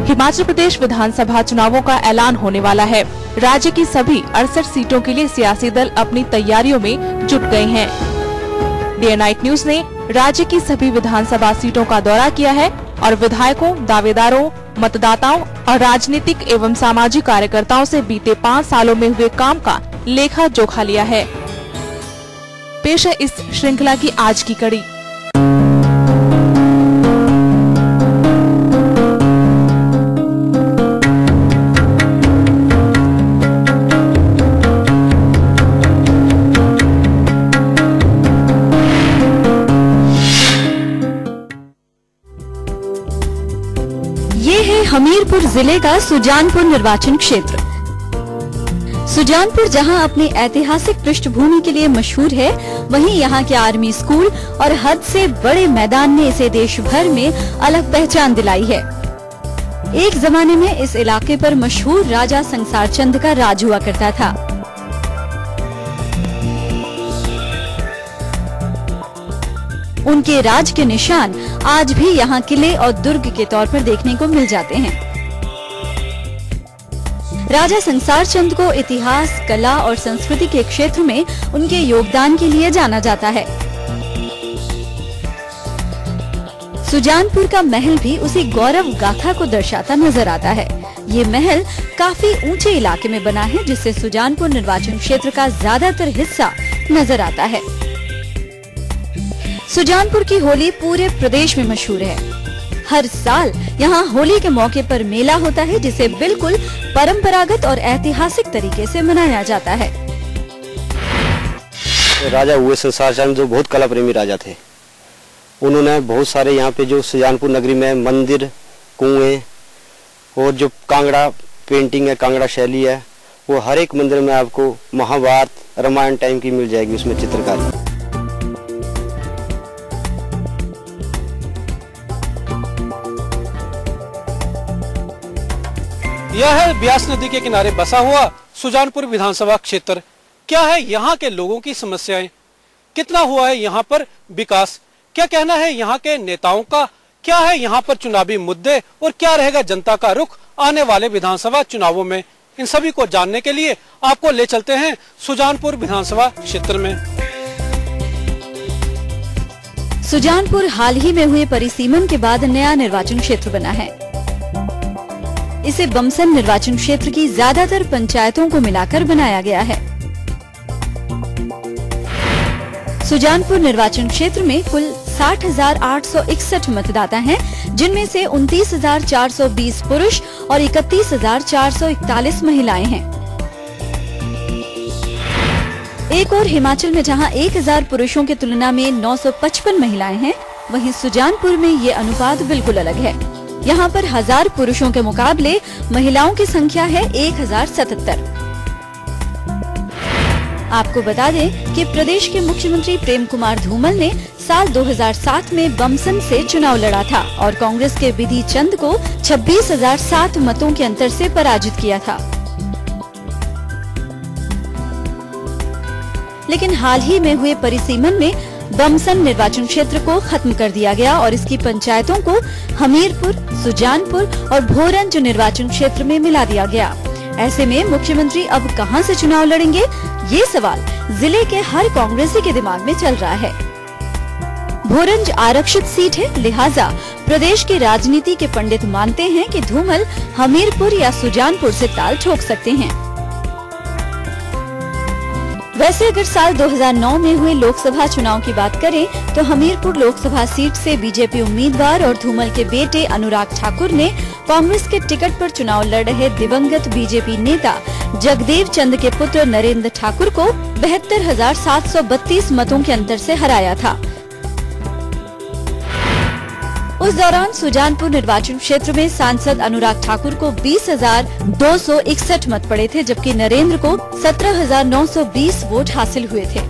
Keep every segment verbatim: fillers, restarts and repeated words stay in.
हिमाचल प्रदेश विधानसभा चुनावों का ऐलान होने वाला है। राज्य की सभी अड़सठ सीटों के लिए सियासी दल अपनी तैयारियों में जुट गए हैं। डे नाइट न्यूज ने राज्य की सभी विधानसभा सीटों का दौरा किया है और विधायकों, दावेदारों, मतदाताओं और राजनीतिक एवं सामाजिक कार्यकर्ताओं से बीते पाँच सालों में हुए काम का लेखा जोखा लिया है। पेश है इस श्रृंखला की आज की कड़ी। ये है हमीरपुर जिले का सुजानपुर निर्वाचन क्षेत्र। सुजानपुर जहां अपनी ऐतिहासिक पृष्ठभूमि के लिए मशहूर है, वहीं यहां के आर्मी स्कूल और हद से बड़े मैदान ने इसे देश भर में अलग पहचान दिलाई है। एक जमाने में इस इलाके पर मशहूर राजा संसार चंद का राज हुआ करता था। उनके राज के निशान आज भी यहाँ किले और दुर्ग के तौर पर देखने को मिल जाते हैं। राजा संसार चंद को इतिहास, कला और संस्कृति के क्षेत्र में उनके योगदान के लिए जाना जाता है। सुजानपुर का महल भी उसी गौरव गाथा को दर्शाता नजर आता है। ये महल काफी ऊंचे इलाके में बना है, जिससे सुजानपुर निर्वाचन क्षेत्र का ज्यादातर हिस्सा नजर आता है। सुजानपुर की होली पूरे प्रदेश में मशहूर है। हर साल यहाँ होली के मौके पर मेला होता है, जिसे बिल्कुल परंपरागत और ऐतिहासिक तरीके से मनाया जाता है। राजा हुए संसार चंद जो बहुत कला प्रेमी राजा थे। उन्होंने बहुत सारे यहाँ पे जो सुजानपुर नगरी में मंदिर, कुएं और जो कांगड़ा पेंटिंग है, कांगड़ा शैली है, वो हर एक मंदिर में आपको महाभारत, रामायण टाइम की मिल जाएगी उसमें चित्रकारी। यह है ब्यास नदी के किनारे बसा हुआ सुजानपुर विधानसभा क्षेत्र। क्या है यहाँ के लोगों की समस्याएं, कितना हुआ है यहाँ पर विकास, क्या कहना है यहाँ के नेताओं का, क्या है यहाँ पर चुनावी मुद्दे और क्या रहेगा जनता का रुख आने वाले विधानसभा चुनावों में, इन सभी को जानने के लिए आपको ले चलते हैं सुजानपुर विधानसभा क्षेत्र में। सुजानपुर हाल ही में हुए परिसीमन के बाद नया निर्वाचन क्षेत्र बना है। इसे बमसन निर्वाचन क्षेत्र की ज्यादातर पंचायतों को मिलाकर बनाया गया है। सुजानपुर निर्वाचन क्षेत्र में कुल साठ हजार आठ सौ इकसठ मतदाता हैं, जिनमें से उनतीस हजार चार सौ बीस पुरुष और इकतीस हजार चार सौ इकतालीस महिलाएं हैं। एक और हिमाचल में जहां एक हजार पुरुषों की तुलना में नौ सौ पचपन महिलाएं हैं, वहीं सुजानपुर में ये अनुपात बिल्कुल अलग है। यहाँ पर हजार पुरुषों के मुकाबले महिलाओं की संख्या है एक हजार सतहत्तर। आपको बता दें कि प्रदेश के मुख्यमंत्री प्रेम कुमार धूमल ने साल दो हज़ार सात में बमसन से चुनाव लड़ा था और कांग्रेस के विधि चंद को छब्बीस हजार सात मतों के अंतर से पराजित किया था। लेकिन हाल ही में हुए परिसीमन में बमसन निर्वाचन क्षेत्र को खत्म कर दिया गया और इसकी पंचायतों को हमीरपुर, सुजानपुर और भोरंज निर्वाचन क्षेत्र में मिला दिया गया। ऐसे में मुख्यमंत्री अब कहां से चुनाव लड़ेंगे, ये सवाल जिले के हर कांग्रेसी के दिमाग में चल रहा है। भोरंज आरक्षित सीट है, लिहाजा प्रदेश की राजनीति के पंडित मानते हैं कि धूमल हमीरपुर या सुजानपुर से ताल ठोक सकते हैं। वैसे अगर साल दो हज़ार नौ में हुए लोकसभा चुनाव की बात करें तो हमीरपुर लोकसभा सीट से बीजेपी उम्मीदवार और धूमल के बेटे अनुराग ठाकुर ने कांग्रेस के टिकट पर चुनाव लड़ रहे दिवंगत बीजेपी नेता जगदेव चंद के पुत्र नरेंद्र ठाकुर को बहत्तर हजार सात सौ बत्तीस मतों के अंतर से हराया था। उस दौरान सुजानपुर निर्वाचन क्षेत्र में सांसद अनुराग ठाकुर को बीस हजार दो सौ इकसठ मत पड़े थे, जबकि नरेंद्र को सत्रह हजार नौ सौ बीस वोट हासिल हुए थे।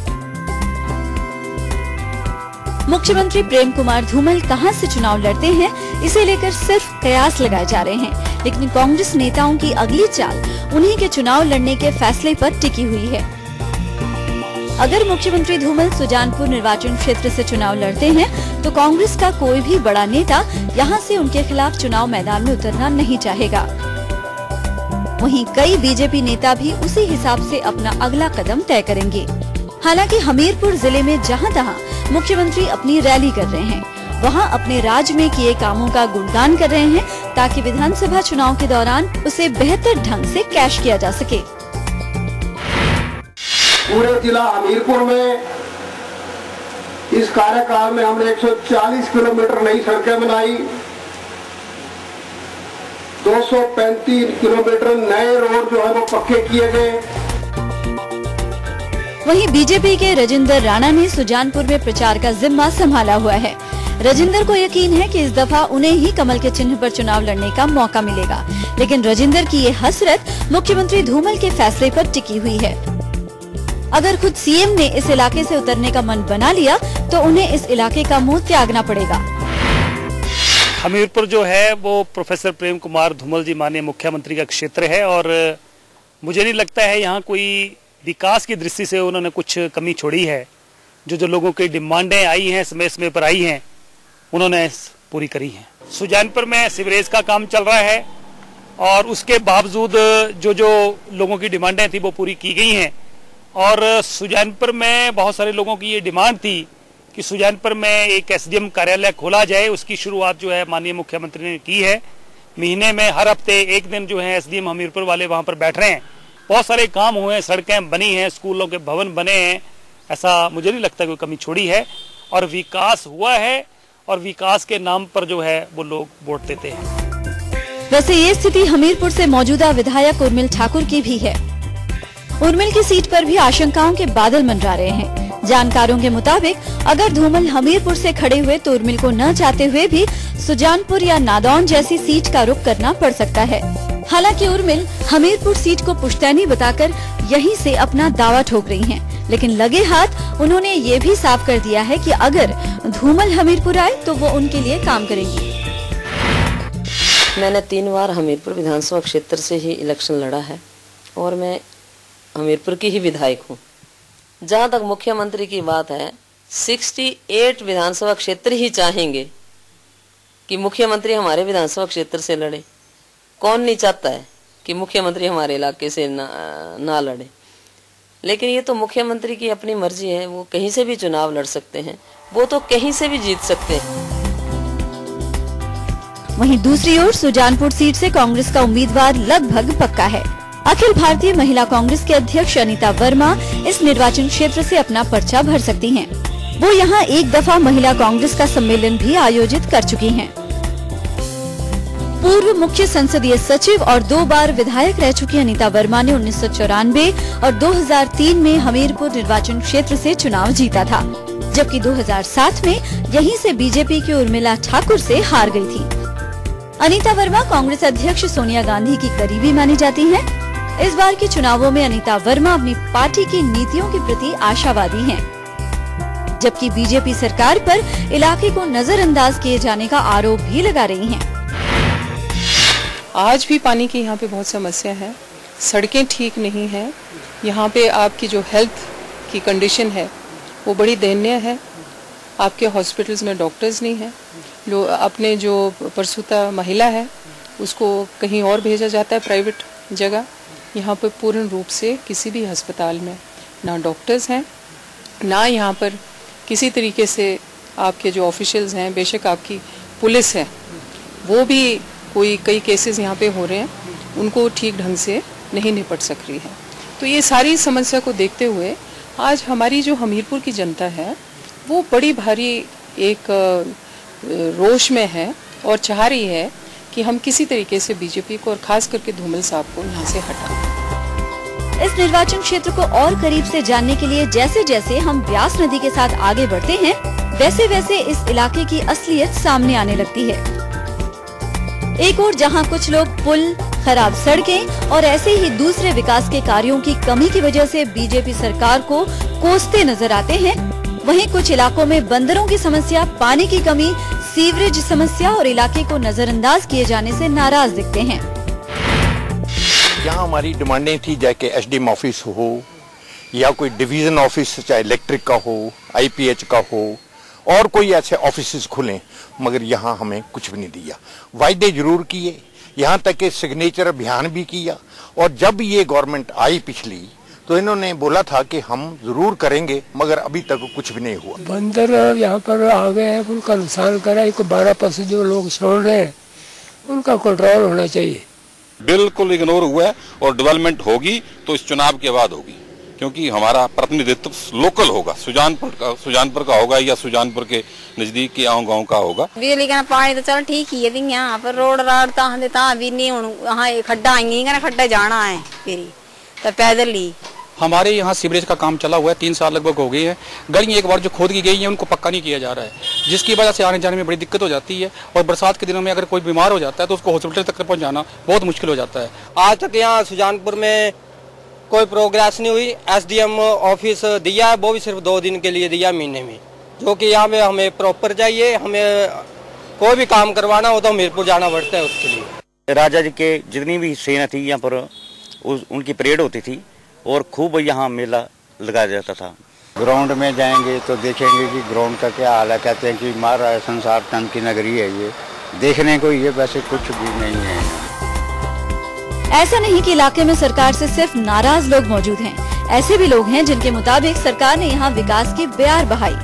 मुख्यमंत्री प्रेम कुमार धूमल कहां से चुनाव लड़ते हैं, इसे लेकर सिर्फ कयास लगाए जा रहे हैं, लेकिन कांग्रेस नेताओं की अगली चाल उन्हीं के चुनाव लड़ने के फैसले पर टिकी हुई है। अगर मुख्यमंत्री धूमल सुजानपुर निर्वाचन क्षेत्र से चुनाव लड़ते हैं तो कांग्रेस का कोई भी बड़ा नेता यहां से उनके खिलाफ चुनाव मैदान में उतरना नहीं चाहेगा। वहीं कई बीजेपी नेता भी उसी हिसाब से अपना अगला कदम तय करेंगे। हालांकि हमीरपुर जिले में जहां तहां मुख्यमंत्री अपनी रैली कर रहे हैं, वहां अपने राज्य में किए कामों का गुणगान कर रहे हैं ताकि विधानसभा चुनाव के दौरान उसे बेहतर ढंग से कैश किया जा सके। पूरे जिला हमीरपुर में इस कार्यकाल में हमने एक सौ चालीस किलोमीटर नई सड़कें बनाई, दो सौ पैंतीस किलोमीटर नए रोड जो है वो पक्के किए गए। वहीं बीजेपी के राजेंद्र राणा ने सुजानपुर में प्रचार का जिम्मा संभाला हुआ है। राजेंद्र को यकीन है कि इस दफा उन्हें ही कमल के चिन्ह पर चुनाव लड़ने का मौका मिलेगा, लेकिन राजेंद्र की ये हसरत मुख्यमंत्री धूमल के फैसले पर टिकी हुई है। अगर खुद सीएम ने इस इलाके से उतरने का मन बना लिया तो उन्हें इस इलाके का मुंह त्यागना पड़ेगा। हमीरपुर जो है वो प्रोफेसर प्रेम कुमार धूमल जी माननीय मुख्यमंत्री का क्षेत्र है और मुझे नहीं लगता है यहाँ कोई विकास की दृष्टि से उन्होंने कुछ कमी छोड़ी है। जो जो लोगों की डिमांडें आई हैं, समय समय पर आई हैं, उन्होंने पूरी करी हैं। सुजानपुर में सीवरेज का काम चल रहा है और उसके बावजूद जो जो लोगों की डिमांडें थी वो पूरी की गई हैं। और सुजानपुर में बहुत सारे लोगों की ये डिमांड थी कि सुजानपुर में एक एसडीएम कार्यालय खोला जाए। उसकी शुरुआत जो है माननीय मुख्यमंत्री ने की है। महीने में हर हफ्ते एक दिन जो है एसडीएम हमीरपुर वाले वहाँ पर बैठ रहे हैं। बहुत सारे काम हुए हैं, सड़कें बनी हैं, स्कूलों के भवन बने हैं। ऐसा मुझे नहीं लगता कोई कमी छोड़ी है और विकास हुआ है और विकास के नाम पर जो है वो लोग वोट देते हैं। वैसे ये स्थिति हमीरपुर से मौजूदा विधायक उर्मिल ठाकुर की भी है। उर्मिल की सीट पर भी आशंकाओं के बादल मंडरा रहे हैं। जानकारों के मुताबिक अगर धूमल हमीरपुर से खड़े हुए तो उर्मिल को न चाहते हुए भी सुजानपुर या नादौन जैसी सीट का रुख करना पड़ सकता है। हालांकि उर्मिल हमीरपुर सीट को पुश्तैनी बताकर यहीं से अपना दावा ठोक रही हैं, लेकिन लगे हाथ उन्होंने ये भी साफ कर दिया है कि अगर धूमल हमीरपुर आए तो वो उनके लिए काम करेंगी। मैंने तीन बार हमीरपुर विधानसभा क्षेत्र से ही इलेक्शन लड़ा है और मैं हमीरपुर की ही विधायक हूँ। जहाँ तक मुख्यमंत्री की बात है, अड़सठ विधानसभा क्षेत्र ही चाहेंगे कि मुख्यमंत्री हमारे विधानसभा क्षेत्र से लड़े। कौन नहीं चाहता है कि मुख्यमंत्री हमारे इलाके से ना, ना लड़े, लेकिन ये तो मुख्यमंत्री की अपनी मर्जी है। वो कहीं से भी चुनाव लड़ सकते हैं, वो तो कहीं से भी जीत सकते हैं। वहीं दूसरी ओर सुजानपुर सीट से कांग्रेस का उम्मीदवार लगभग पक्का है। अखिल भारतीय महिला कांग्रेस के अध्यक्ष अनीता वर्मा इस निर्वाचन क्षेत्र से अपना पर्चा भर सकती हैं। वो यहाँ एक दफा महिला कांग्रेस का सम्मेलन भी आयोजित कर चुकी हैं। पूर्व मुख्य संसदीय सचिव और दो बार विधायक रह चुकी अनीता वर्मा ने उन्नीस सौ चौरानवे और दो हज़ार तीन में हमीरपुर निर्वाचन क्षेत्र से चुनाव जीता था, जबकि दो हज़ार सात में यहीं से बीजेपी की उर्मिला ठाकुर से हार गई थी। अनीता वर्मा कांग्रेस अध्यक्ष सोनिया गांधी की करीबी मानी जाती हैं। इस बार के चुनावों में अनीता वर्मा अपनी पार्टी की नीतियों के प्रति आशावादी हैं, जबकि बीजेपी सरकार पर इलाके को नजरअंदाज किए जाने का आरोप भी लगा रही हैं। आज भी पानी की यहाँ पे बहुत समस्या है, सड़कें ठीक नहीं हैं। यहाँ पे आपकी जो हेल्थ की कंडीशन है वो बड़ी दयनीय है। आपके हॉस्पिटल्स में डॉक्टर्स नहीं हैं। लो अपने जो प्रसूता महिला है उसको कहीं और भेजा जाता है प्राइवेट जगह। यहाँ पर पूर्ण रूप से किसी भी अस्पताल में ना डॉक्टर्स हैं, ना यहाँ पर किसी तरीके से आपके जो ऑफिशियल्स हैं, बेशक आपकी पुलिस है वो भी कोई कई केसेस यहाँ पे हो रहे हैं, उनको ठीक ढंग से नहीं निपट सक रही है। तो ये सारी समस्या को देखते हुए आज हमारी जो हमीरपुर की जनता है वो बड़ी भारी एक रोष में है और चाह रही है कि हम किसी तरीके से बीजेपी को और खास करके धूमल साहब को यहाँ से हटाएं। इस निर्वाचन क्षेत्र को और करीब से जानने के लिए जैसे जैसे हम ब्यास नदी के साथ आगे बढ़ते हैं, वैसे वैसे इस इलाके की असलियत सामने आने लगती है। एक और जहां कुछ लोग पुल, खराब सड़कें और ऐसे ही दूसरे विकास के कार्यों की कमी की वजह से बीजेपी सरकार को कोसते नजर आते हैं, वहीं कुछ इलाकों में बंदरों की समस्या, पानी की कमी, सीवरेज समस्या और इलाके को नजरअंदाज किए जाने से नाराज दिखते हैं। यहाँ हमारी डिमांडें थी, चाहे कि एसडीएम ऑफिस हो या कोई डिवीजन ऑफिस, चाहे इलेक्ट्रिक का हो, आईपीएच का हो, और कोई ऐसे ऑफिस खुलें, मगर यहाँ हमें कुछ भी नहीं दिया। वायदे जरूर किए, यहाँ तक कि सिग्नेचर अभियान भी किया, और जब ये गवर्नमेंट आई पिछली तो इन्होंने बोला था कि हम जरूर करेंगे, मगर अभी तक कुछ भी नहीं हुआ। बंदर यहाँ पर आ गए हैं, उनका नुकसान करा, बारह परसेंट जो लोग छोड़ रहे हैं उनका कंट्रोल होना चाहिए। बिल्कुल इग्नोर हुआ है, और डेवलपमेंट होगी तो इस चुनाव के बाद होगी, क्योंकि हमारा प्रतिनिधित्व लोकल होगा, सुजानपुर का सुजानपुर का होगा या सुजानपुर के नजदीक के गाँव गाँव का होगा। बिजली का पानी तो चल ठीक ही है, यहाँ पर रोड राड ता भी नहीं, वहाँ खड्डा आएंगे ना, खड्डा जाना है फिर तो पैदल ही। हमारे यहाँ सीवरेज का काम चला हुआ है, तीन साल लगभग हो गए हैं। गली एक बार जो खोद की गई है उनको पक्का नहीं किया जा रहा है, जिसकी वजह से आने जाने में बड़ी दिक्कत हो जाती है, और बरसात के दिनों में अगर कोई बीमार हो जाता है तो उसको हॉस्पिटल तक पहुँचाना बहुत मुश्किल हो जाता है। आज तक यहाँ सुजानपुर में कोई प्रोग्रेस नहीं हुई। एसडीएम ऑफिस दिया है, वो भी सिर्फ दो दिन के लिए दिया महीने में, जो कि यहाँ पे हमें प्रॉपर चाहिए। हमें कोई भी काम करवाना हो तो हमीरपुर जाना पड़ता है उसके लिए। राजा जी के जितनी भी सेना थी यहाँ पर उस, उनकी परेड होती थी, और खूब यहाँ मेला लगाया जाता था। ग्राउंड में जाएंगे तो देखेंगे कि ग्राउंड का क्या हाल है। कहते हैं कि महाराज संसार चंद की नगरी है, ये देखने को ये वैसे कुछ भी नहीं है। ऐसा नहीं कि इलाके में सरकार से सिर्फ नाराज लोग मौजूद हैं, ऐसे भी लोग हैं जिनके मुताबिक सरकार ने यहाँ विकास की बयार बहाई।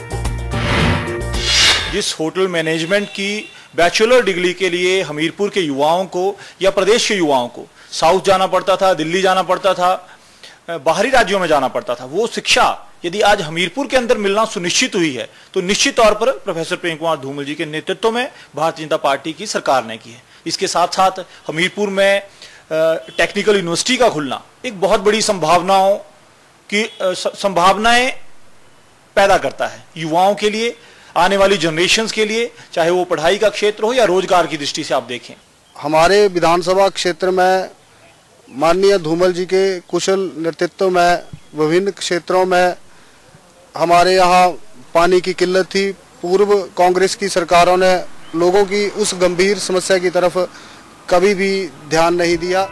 जिस होटल मैनेजमेंट की बैचलर डिग्री के लिए हमीरपुर के युवाओं को या प्रदेश के युवाओं को साउथ जाना पड़ता था, दिल्ली जाना पड़ता था, बाहरी राज्यों में जाना पड़ता था, वो शिक्षा यदि आज हमीरपुर के अंदर मिलना सुनिश्चित हुई है तो निश्चित तौर पर प्रोफेसर प्रेम कुमार धूमल जी के नेतृत्व में भारतीय जनता पार्टी की सरकार ने की है। इसके साथ साथ हमीरपुर में टेक्निकल यूनिवर्सिटी का खुलना एक बहुत बड़ी संभावनाओं की संभावनाएं पैदा करता है युवाओं के लिए, आने वाली जनरेशन्स के लिए, चाहे वो पढ़ाई का क्षेत्र हो या रोजगार की दृष्टि से। आप देखें हमारे विधानसभा क्षेत्र में माननीय धूमल जी के कुशल नेतृत्व में विभिन्न क्षेत्रों में हमारे यहाँ पानी की किल्लत थी। पूर्व कांग्रेस की सरकारों ने लोगों की उस गंभीर समस्या की तरफ कभी भी ध्यान नहीं दिया।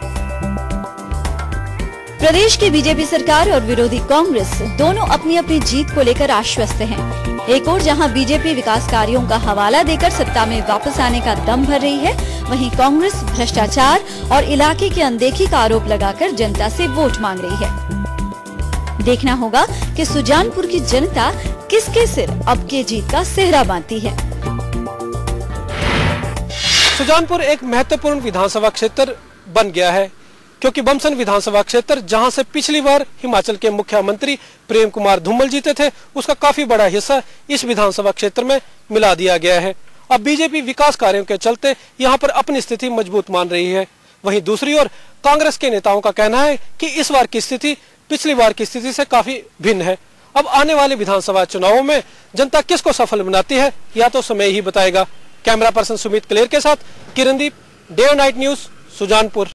प्रदेश की बीजेपी सरकार और विरोधी कांग्रेस दोनों अपनी अपनी जीत को लेकर आश्वस्त हैं। एक ओर जहां बीजेपी विकास कार्यों का हवाला देकर सत्ता में वापस आने का दम भर रही है, वहीं कांग्रेस भ्रष्टाचार और इलाके की अनदेखी का आरोप लगाकर जनता से वोट मांग रही है। देखना होगा कि सुजानपुर की जनता किसके सिर अब के जीत का सेहरा बांधती है। सुजानपुर एक महत्वपूर्ण विधानसभा क्षेत्र बन गया है, क्योंकि बमसन विधानसभा क्षेत्र जहां से पिछली बार हिमाचल के मुख्यमंत्री प्रेम कुमार धूमल जीते थे, उसका काफी बड़ा हिस्सा इस विधानसभा क्षेत्र में मिला दिया गया है। अब बीजेपी विकास कार्यों के चलते यहां पर अपनी स्थिति मजबूत मान रही है। वहीं दूसरी ओर कांग्रेस के नेताओं का कहना है कि इस बार की स्थिति पिछली बार की स्थिति से काफी भिन्न है। अब आने वाले विधानसभा चुनावों में जनता किसको सफल बनाती है, या तो समय ही बताएगा। कैमरा पर्सन सुमित क्लेर के साथ किरणदीप, डे और नाइट न्यूज, सुजानपुर।